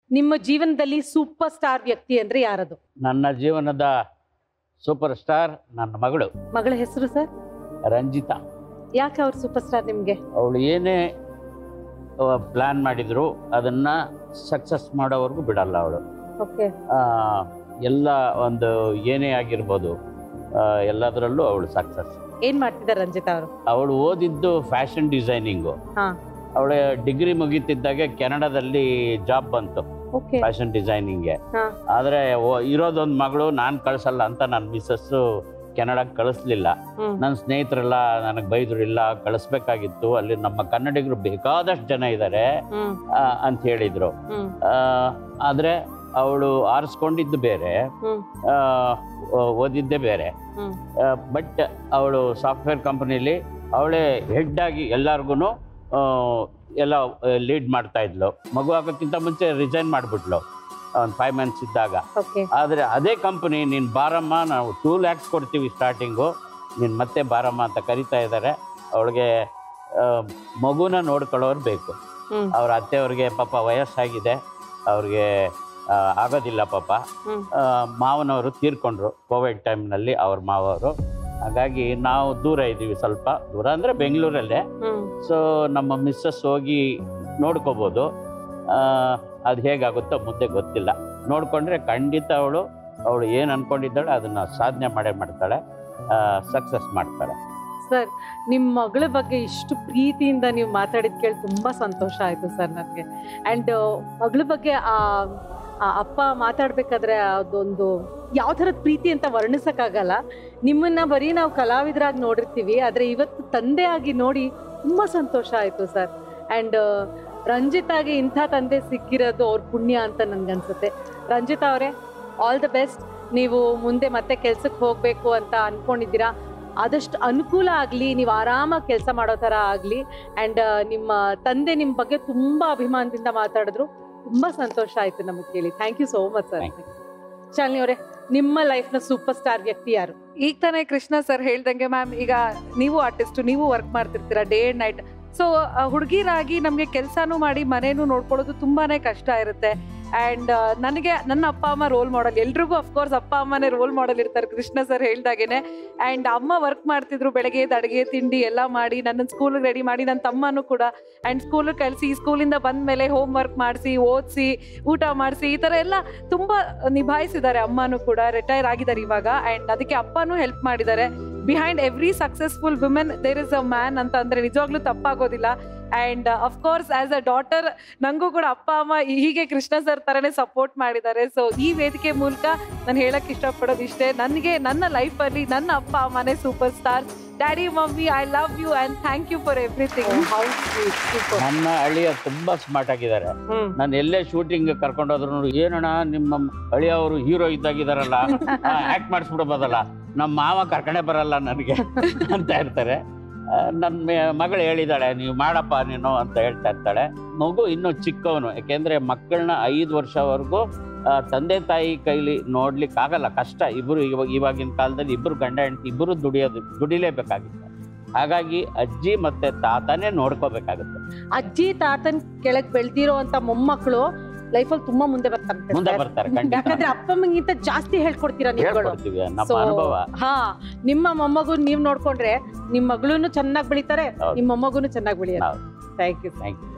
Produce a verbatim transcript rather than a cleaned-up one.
ನಿಮ್ಮ ಜೀವನದಲ್ಲಿ super star ವ್ಯಕ್ತಿ ಅಂದ್ರೆ ಯಾರದು? ನನ್ನ ಜೀವನದ ಸೂಪರ್ ಸ್ಟಾರ್ ನನ್ನ ಮಗಳು. ಮಗಳ ಹೆಸರು ಸರ್? ರಂಜಿತಾ. ಯಾಕೆ ಅವ್ರು ಸೂಪರ್ ಸ್ಟಾರ್ ನಿಮ್ಗೆ? ಅವಳು ಏನೇ ಪ್ಲಾನ್ ಮಾಡಿದ್ರು ಅದನ್ನ ಸಕ್ಸಸ್ ಮಾಡೋವರೆಗೂ ಬಿಡಲ್ಲ ಅವಳು. ಓಕೆ. ಎಲ್ಲ ಒಂದು ಏನೇ ಆಗಿರ್ಬೋದು ಎಲ್ಲದರಲ್ಲೂ ಅವಳು ಸಕ್ಸಸ್. ಏನ್ ಮಾಡ್ತಿದ್ದಾರೆ ರಂಜಿತಾ ಅವರು? ಅವಳು ಓದಿದ್ದು ಫ್ಯಾಷನ್ ಡಿಸೈನಿಂಗು. ಅವಳ ಡಿಗ್ರಿ ಮುಗಿತಿದ್ದಾಗೆ ಕೆನಡಾದಲ್ಲಿ ಜಾಬ್ ಬಂತು ಫ್ಯಾಷನ್ ಡಿಸೈನಿಂಗ್ಗೆ. ಆದ್ರೆ ಇರೋದೊಂದು ಮಗಳು ನಾನ್ ಕಳ್ಸಲ್ಲ ಅಂತ ನನ್ನ ಮಿಸ್ಸಸ್ ಕೆನಡಾಗ್ ಕಳಿಸ್ಲಿಲ್ಲ. ನನ್ನ ಸ್ನೇಹಿತರೆಲ್ಲ ನನಗೆ ಬೈದ್ರು, ಇಲ್ಲ ಕಳಿಸ್ಬೇಕಾಗಿತ್ತು, ಅಲ್ಲಿ ನಮ್ಮ ಕನ್ನಡಿಗರು ಬೇಕಾದಷ್ಟು ಜನ ಇದ್ದಾರೆ ಅಂತ ಹೇಳಿದ್ರು. ಆದ್ರೆ ಅವಳು ಆರಿಸ್ಕೊಂಡಿದ್ದು ಬೇರೆ, ಓದಿದ್ದೇ ಬೇರೆ. ಬಟ್ ಅವಳು ಸಾಫ್ಟ್ವೇರ್ ಕಂಪನಿಲಿ ಅವಳೇ ಹೆಡ್ ಆಗಿ ಎಲ್ಲಾರ್ಗು ಎಲ್ಲ ಲೀಡ್ ಮಾಡ್ತಾ ಇದ್ಲು. ಮಗು ಆಗೋಕ್ಕಿಂತ ಮುಂಚೆ ರಿಸೈನ್ ಮಾಡ್ಬಿಟ್ಲು ಒಂದು ಫೈವ್ ಮಂತ್ಸ್ ಇದ್ದಾಗ. ಆದರೆ ಅದೇ ಕಂಪನಿ ನೀನು ಬಾರಮ್ಮ, ನಾವು ಟೂ ಲ್ಯಾಕ್ಸ್ ಕೊಡ್ತೀವಿ ಸ್ಟಾರ್ಟಿಂಗು, ನೀನು ಮತ್ತೆ ಬಾರಮ್ಮ ಅಂತ ಕರಿತಾ ಇದ್ದಾರೆ. ಅವಳಿಗೆ ಮಗುನ ನೋಡ್ಕೊಳ್ಳೋರು ಬೇಕು. ಅವ್ರ ಅತ್ತೆಯವ್ರಿಗೆ ಪಾಪ ವಯಸ್ಸಾಗಿದೆ, ಅವ್ರಿಗೆ ಆಗೋದಿಲ್ಲ ಪಾಪ. ಮಾವನವರು ತೀರ್ಕೊಂಡ್ರು ಕೋವಿಡ್ ಟೈಮ್ನಲ್ಲಿ ಅವ್ರ ಮಾವವರು. ಹಾಗಾಗಿ ನಾವು ದೂರ ಇದ್ದೀವಿ, ಸ್ವಲ್ಪ ದೂರ ಅಂದರೆ ಬೆಂಗಳೂರಲ್ಲೇ. ಸೊ ನಮ್ಮ ಮಿಸ್ಸಸ್ ಹೋಗಿ ನೋಡ್ಕೋಬೋದು. ಅದು ಹೇಗಾಗುತ್ತೋ ಮುಂದೆ ಗೊತ್ತಿಲ್ಲ. ನೋಡ್ಕೊಂಡ್ರೆ ಖಂಡಿತ ಅವಳು ಅವಳು ಏನು ಅನ್ಕೊಂಡಿದ್ದಾಳೆ ಅದನ್ನ ಸಾಧನೆ ಮಾಡೇ ಮಾಡ್ತಾಳೆ, ಸಕ್ಸಸ್ ಮಾಡ್ತಾಳೆ. ಸರ್, ನಿಮ್ಮ ಮಗಳ ಬಗ್ಗೆ ಇಷ್ಟು ಪ್ರೀತಿಯಿಂದ ನೀವು ಮಾತಾಡಿದ್ ಕೇಳಿ ತುಂಬಾ ಸಂತೋಷ ಆಯ್ತು ಸರ್ ನನಗೆ. ಆ್ಯಂಡ್ ಮಗಳ ಬಗ್ಗೆ ಆ ಅಪ್ಪ ಮಾತಾಡ್ಬೇಕಾದ್ರೆ ಅದೊಂದು ಯಾವ ಥರದ ಪ್ರೀತಿ ಅಂತ ವರ್ಣಿಸಕ್ಕಾಗಲ್ಲ. ನಿಮ್ಮನ್ನ ಬರೀ ನಾವು ಕಲಾವಿದರಾಗಿ ನೋಡಿರ್ತೀವಿ, ಆದರೆ ಇವತ್ತು ತಂದೆ ಆಗಿ ನೋಡಿ ತುಂಬಾ ಸಂತೋಷ ಆಯ್ತು ಸರ್. ಆ್ಯಂಡ್ ರಂಜಿತಾಗೆ ಇಂಥ ತಂದೆ ಸಿಕ್ಕಿರೋದು ಅವ್ರ ಪುಣ್ಯ ಅಂತ ನನ್ಗನ್ಸುತ್ತೆ. ರಂಜಿತಾ ಅವರೇ, ಆಲ್ ದ ಬೆಸ್ಟ್. ನೀವು ಮುಂದೆ ಮತ್ತೆ ಕೆಲ್ಸಕ್ಕೆ ಹೋಗ್ಬೇಕು ಅಂತ ಅನ್ಕೊಂಡಿದ್ದೀರಾ, ಆದಷ್ಟು ಅನುಕೂಲ ಆಗಲಿ, ನೀವು ಆರಾಮಾಗಿ ಕೆಲಸ ಮಾಡೋ ಥರ ಆಗಲಿ. ಆ್ಯಂಡ್ ನಿಮ್ಮ ತಂದೆ ನಿಮ್ಮ ಬಗ್ಗೆ ತುಂಬ ಅಭಿಮಾನದಿಂದ ಮಾತಾಡಿದ್ರು, ತುಂಬ ಸಂತೋಷ ಆಯಿತು ನಮಗೆ ಕೇಳಿ. Thank you so much sir. Shalini ಅವರೇ, ನಿಮ್ಮ ಲೈಫ್ನ ಸೂಪರ್ ಸ್ಟಾರ್ ವ್ಯಕ್ತಿ ಯಾರು? ಈಗ ತಾನೇ ಕೃಷ್ಣ ಸರ್ ಹೇಳ್ದಂಗೆ ಮ್ಯಾಮ್, ಈಗ ನೀವು ಆರ್ಟಿಸ್ಟು, ನೀವು ವರ್ಕ್ ಮಾಡ್ತಿರ್ತೀರಾ ಡೇ ಆ್ಯಂಡ್ ನೈಟ್. ಸೊ ಹುಡುಗಿರಾಗಿ ನಮಗೆ ಕೆಲಸನೂ ಮಾಡಿ ಮನೇನೂ ನೋಡ್ಕೊಳ್ಳೋದು ತುಂಬಾ ಕಷ್ಟ ಇರುತ್ತೆ. ಆ್ಯಂಡ್ ನನಗೆ ನನ್ನ ಅಪ್ಪ ಅಮ್ಮ ರೋಲ್ ಮಾಡಲ್, ಎಲ್ರಿಗೂ ಅಫ್ಕೋರ್ಸ್ ಅಪ್ಪ ಅಮ್ಮನೇ ರೋಲ್ ಮಾಡಲ್ ಇರ್ತಾರೆ ಕೃಷ್ಣ ಸರ್ ಹೇಳ್ದಾಗೇನೆ. ಆ್ಯಂಡ್ ಅಮ್ಮ ವರ್ಕ್ ಮಾಡ್ತಿದ್ರು, ಬೆಳಗ್ಗೆ ಅಡುಗೆ ತಿಂಡಿ ಎಲ್ಲ ಮಾಡಿ ನನ್ನನ್ನು ಸ್ಕೂಲಿಗೆ ರೆಡಿ ಮಾಡಿ, ನನ್ನ ತಮ್ಮನೂ ಕೂಡ ಆ್ಯಂಡ್ ಸ್ಕೂಲಿಗೆ ಕಳಿಸಿ, ಸ್ಕೂಲಿಂದ ಬಂದ ಮೇಲೆ ಹೋಮ್ ವರ್ಕ್ ಮಾಡಿಸಿ, ಓದಿಸಿ, ಊಟ ಮಾಡಿಸಿ, ಈ ಥರ ಎಲ್ಲ ತುಂಬ ನಿಭಾಯಿಸಿದ್ದಾರೆ. ಅಮ್ಮನೂ ಕೂಡ ರಿಟೈರ್ ಆಗಿದ್ದಾರೆ ಇವಾಗ. ಆ್ಯಂಡ್ ಅದಕ್ಕೆ ಅಪ್ಪನೂ ಹೆಲ್ಪ್ ಮಾಡಿದ್ದಾರೆ. Behind every successful women there is a man ಅಂತ ಅಂದರೆ ನಿಜವಾಗ್ಲೂ ತಪ್ಪಾಗೋದಿಲ್ಲ. And of course as a daughter ನನಗೂ ಕೂಡ ಅಪ್ಪ ಅಮ್ಮ ಹೀಗೆ ಕೃಷ್ಣ ಸರ್ ಥರನೇ ಸಪೋರ್ಟ್ ಮಾಡಿದ್ದಾರೆ. ಸೊ ಈ ವೇದಿಕೆ ಮೂಲಕ ನಾನು ಹೇಳಕ್ಕೆ ಇಷ್ಟಪಡೋದು ಇಷ್ಟೇ, ನನಗೆ ನನ್ನ ಲೈಫಲ್ಲಿ ನನ್ನ ಅಪ್ಪ ಅಮ್ಮನೇ super star. Daddy mummy, I love you and thank you for everything. ನನ್ನ ಅಳಿಯ ತುಂಬಾ ಸ್ಮಾರ್ಟ್ ಆಗಿದ್ದಾರೆ. ನಾನು ಎಲ್ಲೇ ಶೂಟಿಂಗ್ ಕರ್ಕೊಂಡೋದ್ರು, ಏನಣ್ಣ ನಿಮ್ಮ ಅಳಿಯವರು ಹೀರೋ ಇದ್ದಾಗಿದಾರಲ್ಲ, ಆಕ್ಟ್ ಮಾಡಿಸ್ಬಿಡ್ಬೋದಲ್ಲ, ನಮ್ಮ ಮಾವ ಕರ್ಕೊಂಡೇ ಬರಲ್ಲ ನನಗೆ ಅಂತ ಇರ್ತಾರೆ. ನನ್ನ ಮಗಳು ಹೇಳಿದಾಳೆ, ನೀವು ಮಾಡಪ್ಪ ನೀನು ಅಂತ ಹೇಳ್ತಾ ಇರ್ತಾಳೆ. ಮಗು ಇನ್ನೂ ಚಿಕ್ಕವನು, ಯಾಕೆಂದ್ರೆ ಮಕ್ಕಳನ್ನ ಐದು ವರ್ಷವರೆಗೂ ತಂದೆ ತಾಯಿ ಕೈಲಿ ನೋಡ್ಲಿಕ್ಕೆ ಆಗಲ್ಲ, ಕಷ್ಟ. ಇಬ್ರು ಇವಾಗಿನ ಕಾಲದಲ್ಲಿ ಇಬ್ರು ಗಂಡ ಹೆಂಡತಿ ಇಬ್ರು ದುಡಿಯೋದು ದುಡಿಲೇಬೇಕಾಗಿತ್ತು. ಹಾಗಾಗಿ ಅಜ್ಜಿ ಮತ್ತೆ ತಾತನೇ ನೋಡ್ಕೋಬೇಕಾಗುತ್ತೆ. ಅಜ್ಜಿ ತಾತನ್ ಕೆಳಗ್ ಬೆಳ್ದಿರೋ ಅಂತ ಮೊಮ್ಮಕ್ಕಳು ಲೈಫಲ್ಲಿ ತುಂಬಾ ಮುಂದೆ ಬರ್ತಾರೆ ಮುಂದೆ ಬರ್ತಾರೆ ಯಾಕಂದ್ರೆ ಅಪ್ಪ ಅಮ್ಮಗಿಂತ ಜಾಸ್ತಿ ಹೇಳ್ಕೊಡ್ತೀರಾ ನೀವುಗಳು. ಹಾ, ನಿಮ್ಮ ಮೊಮ್ಮಗು ನೀವ್ ನೋಡ್ಕೊಂಡ್ರೆ ನಿಮ್ ಮಗಳೂನು ಚೆನ್ನಾಗಿ ಬೆಳಿತಾರೆ, ನಿಮ್ ಮೊಮ್ಮಗುನು ಚೆನ್ನಾಗಿ ಬೆಳೆಯೋದು. Thank you. Thank you.